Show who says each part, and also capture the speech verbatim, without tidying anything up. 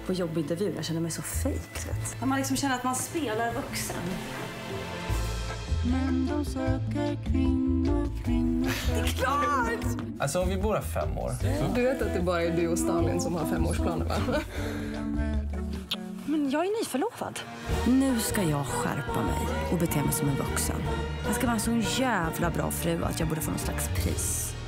Speaker 1: på jobbintervju. Jag känner mig så fejk. När man liksom känner att man spelar vuxen.
Speaker 2: Men de söker kvinnor, kvinnor.
Speaker 1: Det är klart!
Speaker 3: Alltså om vi bor här fem år.
Speaker 4: Du vet att det bara är du och Stalin som har femårsplaner, va?
Speaker 1: Men jag är nyförlovad. Nu ska jag skärpa mig och bete mig som en vuxen. Jag ska vara en så jävla bra fru att jag borde få någon slags pris.